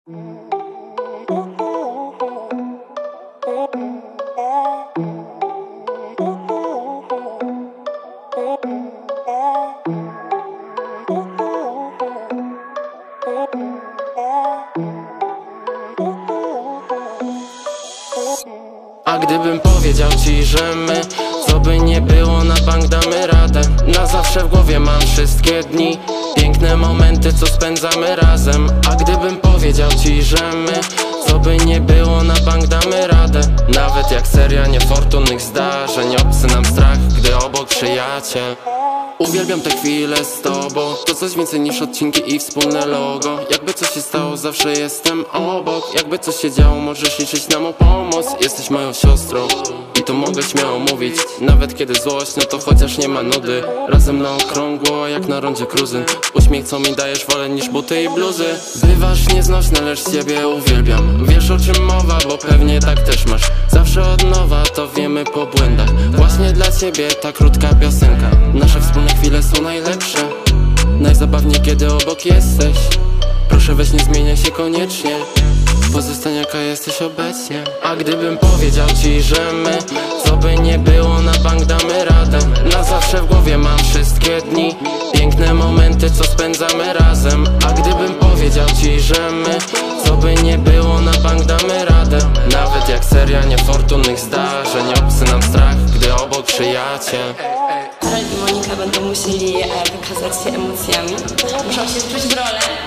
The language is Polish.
A gdybym powiedział ci, że my, co by nie było, na bank damy radę. Na zawsze w głowie mam wszystkie dni, piękne momenty, co spędzamy razem. A gdybym powiedział ci, że my, co by nie było, na bank damy radę. Nawet jak seria niefortunnych zdarzeń, obcy nam strach, gdy obok przyjaciel. Uwielbiam te chwile z tobą, to coś więcej niż odcinki i wspólne logo. Jakby coś się stało, zawsze jestem obok. Jakby coś się działo, możesz liczyć na mą pomoc. Jesteś moją siostrą i to mogę śmiało mówić. Nawet kiedy złość, no to chociaż nie ma nudy. Razem na okrągło, jak na rondzie kruzyn. Uśmiech, co mi dajesz, wolę niż buty i bluzy. Bywasz nieznośna, lecz ciebie uwielbiam. Wiesz, o czym mowa, bo pewnie tak też masz. Zawsze od nowa, to wiemy po błędach. Właśnie dla ciebie ta krótka piosenka. Nasze wspólne chwile są najlepsze. Najzabawniej, kiedy obok jesteś. Proszę weź, nie zmieniaj się koniecznie. Pozostań jaka jesteś obecnie. A gdybym powiedział ci, że my, co by nie było, na bank damy radę. Na zawsze w głowie mam wszystkie dni, piękne momenty, co spędzamy razem. A gdybym powiedział ci, że my, co by nie było, na bank damy radę. Nawet jak seria niefortunnych zdarzeń, obcy nam strach, gdy obok przyjaciel. Karol i Monika będą musieli wykazać się emocjami. Muszą się wczuć w rolę.